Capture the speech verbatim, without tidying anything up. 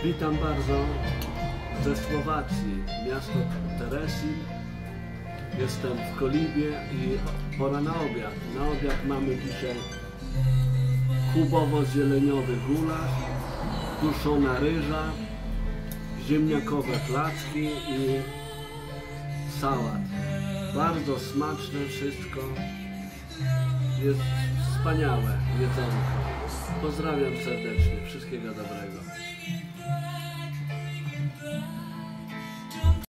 Witam bardzo ze Słowacji, miasto Teresin. Jestem w Kolibie i pora na obiad. Na obiad mamy dzisiaj kubowo-zieleniowy gulasz, duszona ryża, ziemniakowe placki i sałat. Bardzo smaczne wszystko. Jest wspaniałe jedzonko. Pozdrawiam serdecznie. Wszystkiego dobrego.